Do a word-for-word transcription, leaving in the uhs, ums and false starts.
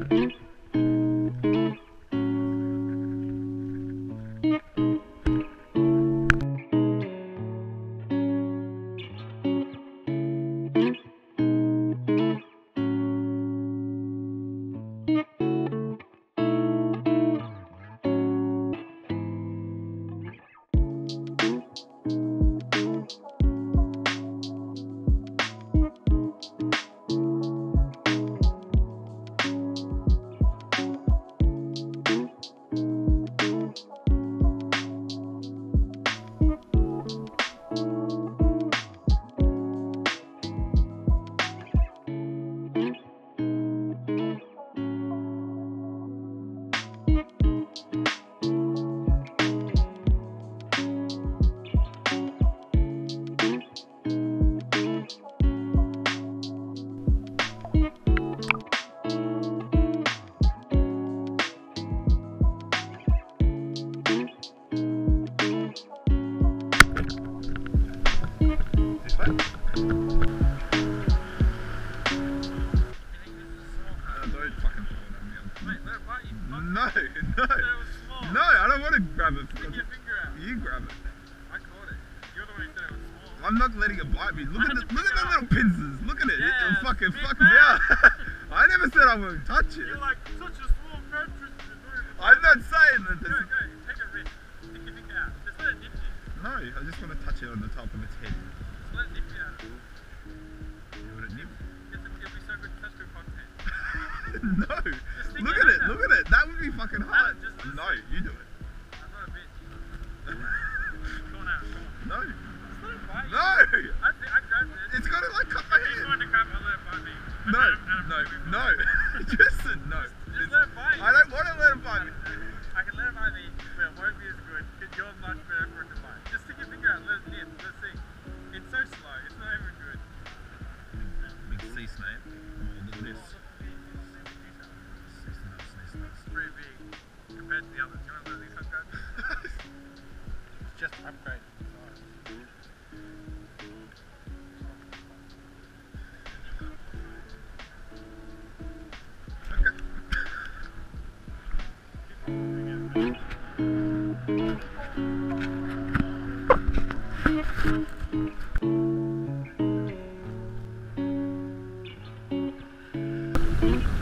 No, no, no, I don't want to grab it. Stick your finger out. You grab it. I caught it. You're the one who said it was small. I'm not letting it bite me. Look at the, look at the little pincers. Look at it. Yeah, It'll fucking big fuck me man. out. I never said I won't touch it. You're like such a small crab, Tristan. I'm not saying that. Go, go, take a risk. Stick your finger out. Just let it nip you. No, I just want to touch it on the top of its head. Just let it nip you out. You want it nip? It'll be so good, such good content. No. Look at it. Look at it. That would be fucking hard. No, you do it. I'm not a bitch. Come on out. Come on. No. Just let it bite you. No. I think I grabbed it. It's got to like cut my If he's hand. going to grab, I'll let it bite me. No, no, no. Just no. Just let it bite you. I don't want to let it bite me. I can let it bite me, but it won't be as good because you're much better for it to bite. Just stick your finger out and let it nip. Let's see. It's so slow. It's not even good. Big sea snake. Oh, look at this. It's pretty big compared to the others. Do you want to let these ones go? It's just upgrade. Okay.